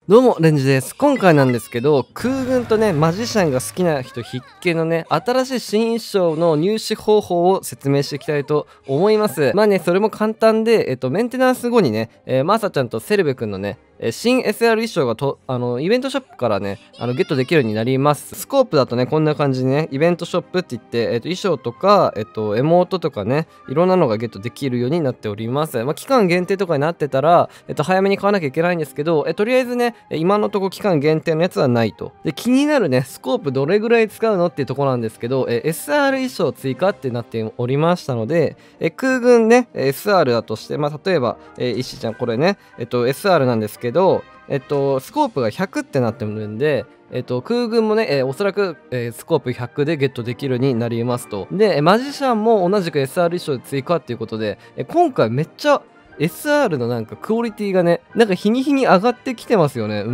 どうも、レンジです。今回なんですけど、空軍とね、マジシャンが好きな人必見のね、新しい新衣装の入手方法を説明していきたいと思います。まあね、それも簡単で、メンテナンス後にね、マサちゃんとセルベくんのね、新 SR 衣装がイベントショップからね、ゲットできるようになります。スコープだとね、こんな感じでね、イベントショップって言って、衣装とか、エモートとかね、いろんなのがゲットできるようになっております。まあ、期間限定とかになってたら、早めに買わなきゃいけないんですけど、とりあえずね、今のとこ期間限定のやつはないと。で、気になるね、スコープどれぐらい使うのっていうところなんですけど、SR 衣装追加ってなっておりましたので、空軍ね、SR だとして、まあ、例えば、石ちゃんこれね、SR なんですけど、スコープが100ってなってるんで、空軍もね、おそらく、スコープ100でゲットできるようになりますと。で、マジシャンも同じく SR 衣装で追加っていうことで、今回めっちゃ SR のなんかクオリティがね、なんか日に日に上がってきてますよね。うん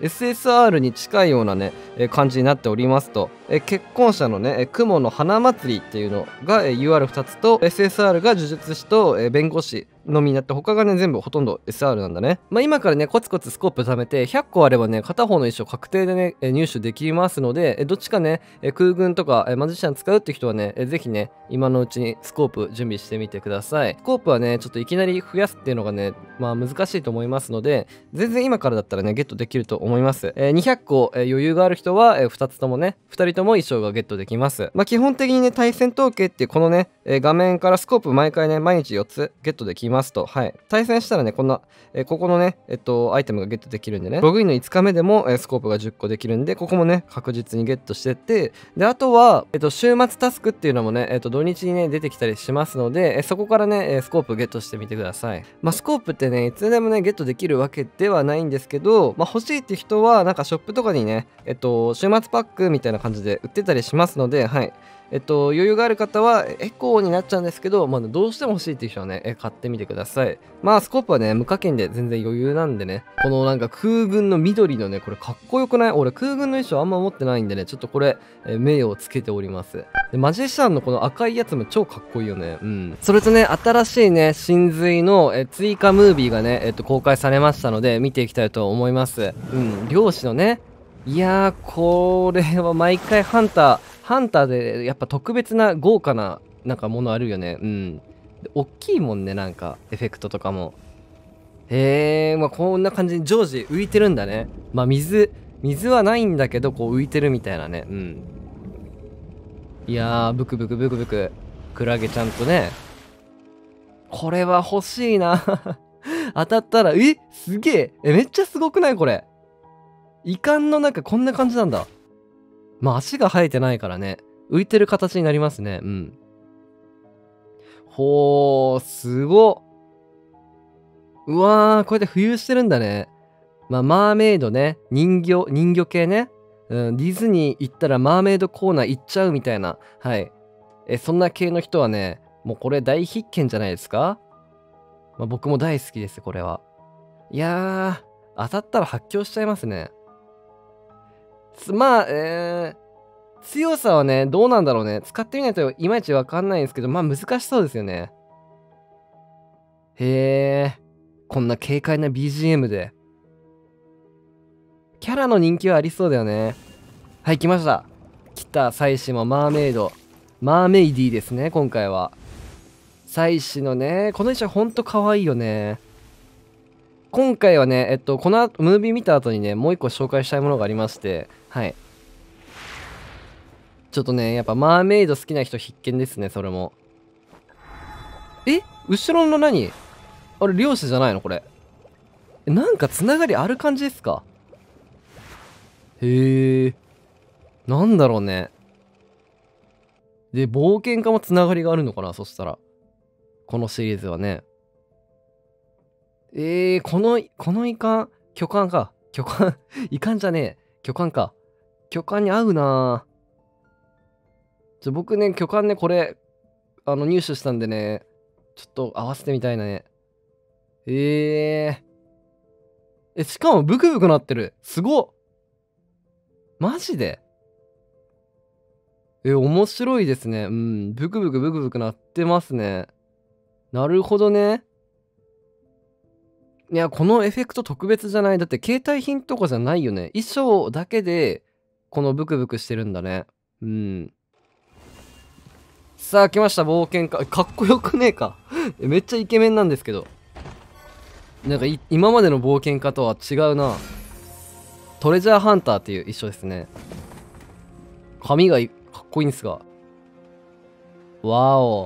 。SSR に近いようなね、感じになっておりますと。結婚者のね、雲の花祭りっていうのが、UR2 つと、SSR が呪術師と、弁護士のみになって、他がね、全部ほとんど SR なんだね。まあ今からね、コツコツスコープ貯めて、100個あればね、片方の衣装確定でね、入手できますので、どっちかね、空軍とか、マジシャン使うって人はね、ぜひね、今のうちにスコープ準備してみてください。スコープはね、ちょっといきなり増やすっていうのがね、まあ難しいと思いますので、全然今からだったらね、ゲットできると思います。200個、余裕がある人は、2つともね、2人とも衣装がゲットできます。まあ基本的にね、対戦統計っていうこのね、画面からスコープ毎回ね、毎日4つゲットできますと。はい。対戦したらね、こんな、ここのね、アイテムがゲットできるんでね、ログインの5日目でも、スコープが10個できるんで、ここもね、確実にゲットしてって、で、あとは、週末タスクっていうのもね、土日にね、出てきたりしますので、そこからね、スコープゲットしてみてください。まあ、スコープってね、いつでもね、ゲットできるわけではないんですけど、まあ、欲しいって人は、なんかショップとかにね、週末パックみたいな感じで売ってたりしますので、はい。余裕がある方はエコーになっちゃうんですけど、まあ、どうしても欲しいっていう人はね、買ってみてください。まあ、スコープはね、無課金で全然余裕なんでね、このなんか空軍の緑のね、これかっこよくない？俺空軍の衣装あんま持ってないんでね、ちょっとこれ、名誉をつけております。で、マジシャンのこの赤いやつも超かっこいいよね。うん。それとね、新しいね、真髄の、追加ムービーがね、公開されましたので、見ていきたいと思います。うん。漁師のね、いやー、これは毎回ハンターでやっぱ特別な豪華ななんかものあるよね。うん。で大きいもんね、なんかエフェクトとかも。へえ、まあこんな感じに常時浮いてるんだね。まあ水はないんだけど、こう浮いてるみたいなね。うん。いやー、ブクブクブクブク。クラゲちゃんとね。これは欲しいな。当たったら、すげえ。めっちゃすごくないこれ。イカンの中こんな感じなんだ。まあ足が生えてないからね。浮いてる形になりますね。うん。ほー、すごっ。うわー、こうやって浮遊してるんだね。まあ、マーメイドね。人魚系ね。うん、ディズニー行ったらマーメイドコーナー行っちゃうみたいな。はい。そんな系の人はね、もうこれ大必見じゃないですか？まあ、僕も大好きです、これは。いやー、当たったら発狂しちゃいますね。まあ、強さはね、どうなんだろうね。使ってみないといまいちわかんないんですけど、まあ難しそうですよね。へえ、こんな軽快な BGM で。キャラの人気はありそうだよね。はい、来ました。来た、祭司もマーメイド。マーメイディですね、今回は。祭司のね、この衣装ほんと可愛いよね。今回はね、この後、ムービー見た後にね、もう一個紹介したいものがありまして、はい。ちょっとね、やっぱマーメイド好きな人必見ですね、それも。後ろの何？あれ、漁師じゃないのこれ。なんかつながりある感じですか？へえ。なんだろうね。で、冒険家もつながりがあるのかなそしたら。このシリーズはね。このイカン、巨漢か。巨漢、イカンじゃねえ。巨漢か。巨漢に合うな僕ね、巨漢ね、これ、入手したんでね、ちょっと合わせてみたいね。しかもブクブクなってる。すごっ。マジで？面白いですね。うん、ブクブクブクブクなってますね。なるほどね。 いや、このエフェクト特別じゃない？だって携帯品とかじゃないよね。衣装だけで、このブクブクしてるんだね。うん。さあ、来ました、冒険家。かっこよくねえか。めっちゃイケメンなんですけど。なんか今までの冒険家とは違うな。トレジャーハンターっていう衣装ですね。髪がかっこいいんですが。わお。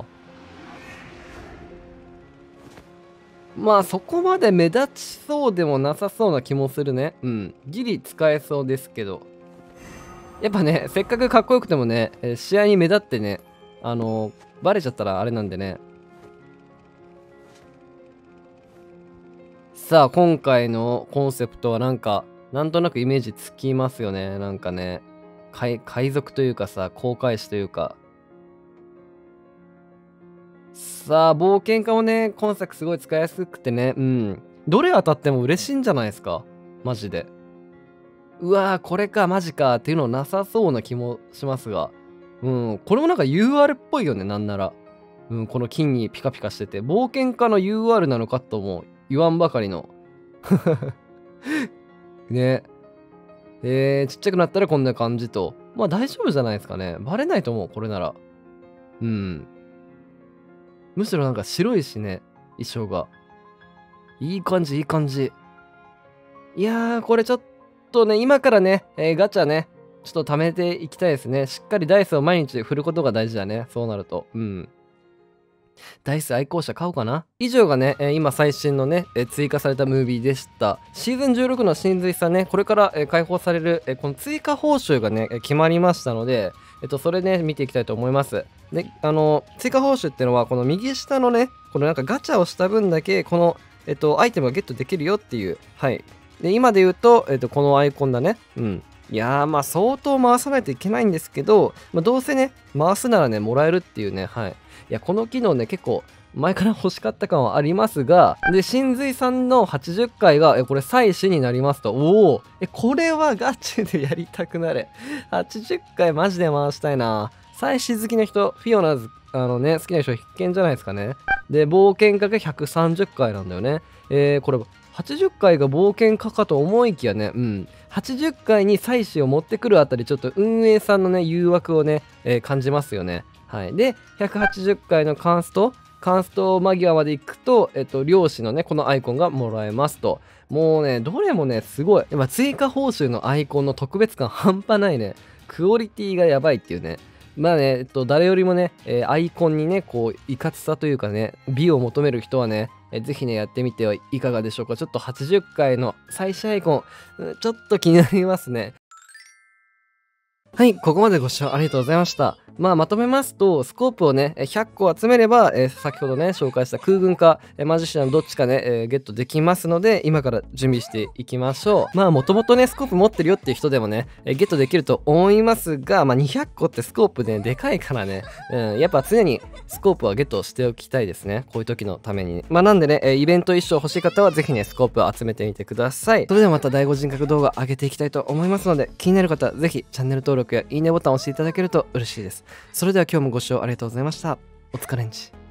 まあそこまで目立ちそうでもなさそうな気もするね。うん。ギリ使えそうですけど。やっぱね、せっかくかっこよくてもね、試合に目立ってね、バレちゃったらあれなんでね。さあ、今回のコンセプトはなんとなくイメージつきますよね。なんかね、海賊というかさ、航海士というか。さあ、冒険家もね、今作すごい使いやすくてね、うん。どれ当たっても嬉しいんじゃないですか？マジで。うわー、これか、マジかっていうのなさそうな気もしますが。うん、これもなんか UR っぽいよね、なんなら。うん、この金にピカピカしてて、冒険家の UR なのかとも言わんばかりの。ね。ちっちゃくなったらこんな感じと。まあ大丈夫じゃないですかね。バレないと思う、これなら。うん。むしろなんか白いしね、衣装が。いい感じ、いい感じ。いやー、これちょっとね、今からね、ガチャね、ちょっと貯めていきたいですね。しっかりダイスを毎日振ることが大事だね。そうなると。うん。ダイス愛好者買おうかな。以上がね、今最新のね、追加されたムービーでした。シーズン16の真髄さんね、これから、開放される、この追加報酬がね、決まりましたので、それね、見ていきたいと思います。で、追加報酬っていうのは、この右下のね、このなんかガチャをした分だけ、この、アイテムがゲットできるよっていう、はい。で、今で言うと、このアイコンだね。うん。いやー、まあ相当回さないといけないんですけど、まあ、どうせね、回すならね、もらえるっていうね、はい。いや、この機能ね、結構前から欲しかった感はありますが、で、真髄さんの80回が、これ、祭祀になりますと、おお、これはガチでやりたくなれ。80回マジで回したいな。祭祀好きの人、フィオナズ、好きな人必見じゃないですかね。で、冒険家が130回なんだよね。これ、80回が冒険家かと思いきやね、うん。80回に祭祀を持ってくるあたり、ちょっと運営さんのね、誘惑をね、感じますよね。はい。で、180回のカンスト間際まで行くと、漁師のね、このアイコンがもらえますと。もうね、どれもね、すごい。追加報酬のアイコンの特別感半端ないね。クオリティがやばいっていうね。まあね、誰よりもね、アイコンにね、こう、いかつさというかね、美を求める人はね、ぜひね、やってみてはいかがでしょうか。ちょっと80回の最初アイコン、ちょっと気になりますね。はい、ここまでご視聴ありがとうございました。まとめますと、スコープをね、100個集めれば、先ほどね、紹介した空軍か、マジシャンどっちかね、ゲットできますので、今から準備していきましょう。もともとね、スコープ持ってるよっていう人でもね、ゲットできると思いますが、200個ってスコープね、でかいからね、やっぱ常にスコープはゲットしておきたいですね。こういう時のために。なんでね、イベント衣装欲しい方は、ぜひね、スコープを集めてみてください。それではまた第5人格動画上げていきたいと思いますので、気になる方、ぜひチャンネル登録やいいねボタンを押していただけると嬉しいです。それでは今日もご視聴ありがとうございました。お疲れんち。